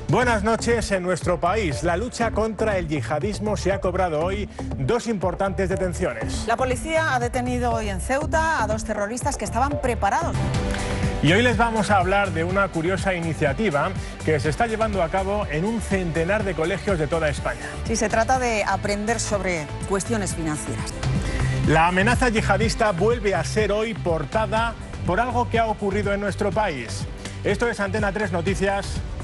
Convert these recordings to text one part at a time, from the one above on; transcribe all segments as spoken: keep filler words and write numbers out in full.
Buenas noches. En nuestro país, la lucha contra el yihadismo se ha cobrado hoy dos importantes detenciones. La policía ha detenido hoy en Ceuta a dos terroristas que estaban preparados. Y hoy les vamos a hablar de una curiosa iniciativa que se está llevando a cabo en un centenar de colegios de toda España. Sí, se trata de aprender sobre cuestiones financieras. La amenaza yihadista vuelve a ser hoy portada por algo que ha ocurrido en nuestro país. Esto es Antena tres Noticias.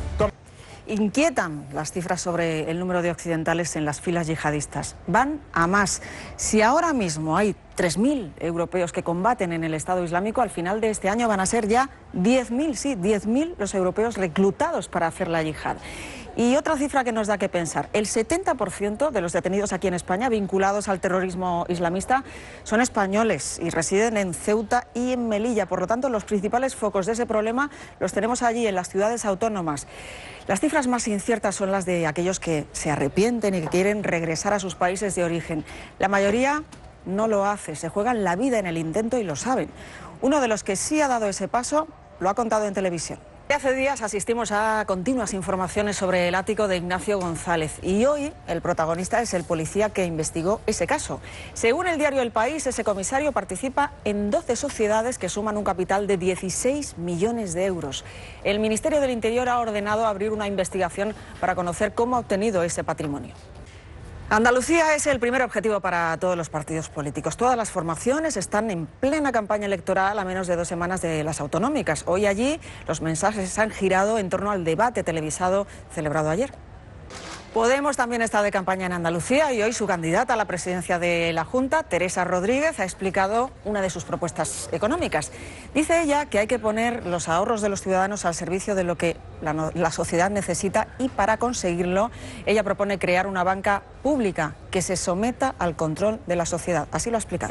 Inquietan las cifras sobre el número de occidentales en las filas yihadistas. Van a más. Si ahora mismo hay tres mil europeos que combaten en el Estado Islámico, al final de este año van a ser ya diez mil, sí, diez mil los europeos reclutados para hacer la yihad. Y otra cifra que nos da que pensar, el setenta por ciento de los detenidos aquí en España vinculados al terrorismo islamista son españoles y residen en Ceuta y en Melilla. Por lo tanto, los principales focos de ese problema los tenemos allí, en las ciudades autónomas. Las cifras más inciertas son las de aquellos que se arrepienten y que quieren regresar a sus países de origen. La mayoría no lo hace, se juegan la vida en el intento y lo saben. Uno de los que sí ha dado ese paso lo ha contado en televisión. Hace días asistimos a continuas informaciones sobre el ático de Ignacio González y hoy el protagonista es el policía que investigó ese caso. Según el diario El País, ese comisario participa en doce sociedades que suman un capital de dieciséis millones de euros. El Ministerio del Interior ha ordenado abrir una investigación para conocer cómo ha obtenido ese patrimonio. Andalucía es el primer objetivo para todos los partidos políticos. Todas las formaciones están en plena campaña electoral a menos de dos semanas de las autonómicas. Hoy allí los mensajes han girado en torno al debate televisado celebrado ayer. Podemos también está de campaña en Andalucía y hoy su candidata a la presidencia de la Junta, Teresa Rodríguez, ha explicado una de sus propuestas económicas. Dice ella que hay que poner los ahorros de los ciudadanos al servicio de lo que la, la sociedad necesita y para conseguirlo ella propone crear una banca pública que se someta al control de la sociedad. Así lo ha explicado.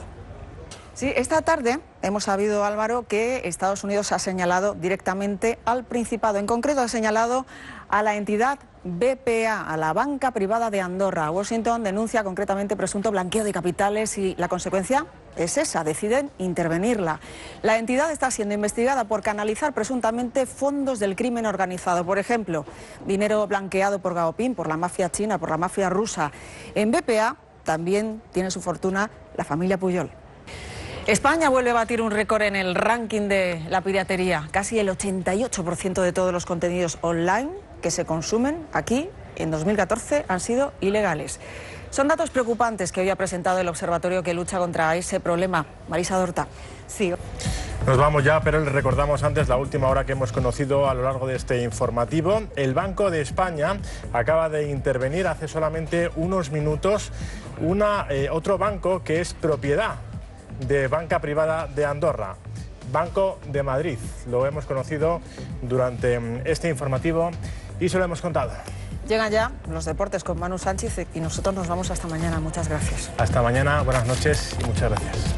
Sí, esta tarde hemos sabido, Álvaro, que Estados Unidos ha señalado directamente al Principado. En concreto ha señalado a la entidad B P A, a la banca privada de Andorra. Washington denuncia concretamente presunto blanqueo de capitales y la consecuencia es esa, deciden intervenirla. La entidad está siendo investigada por canalizar presuntamente fondos del crimen organizado. Por ejemplo, dinero blanqueado por Gaopin, por la mafia china, por la mafia rusa. En B P A también tiene su fortuna la familia Pujol. España vuelve a batir un récord en el ranking de la piratería. Casi el ochenta y ocho por ciento de todos los contenidos online que se consumen aquí en dos mil catorce han sido ilegales. Son datos preocupantes que hoy ha presentado el observatorio que lucha contra ese problema. Marisa Dorta. Sí. Nos vamos ya, pero les recordamos antes la última hora que hemos conocido a lo largo de este informativo. El Banco de España acaba de intervenir hace solamente unos minutos una, eh, otro banco que es propiedad de banca privada de Andorra, Banco de Madrid. Lo hemos conocido durante este informativo y se lo hemos contado. Llegan ya los deportes con Manu Sánchez y nosotros nos vamos hasta mañana. Muchas gracias. Hasta mañana, buenas noches y muchas gracias.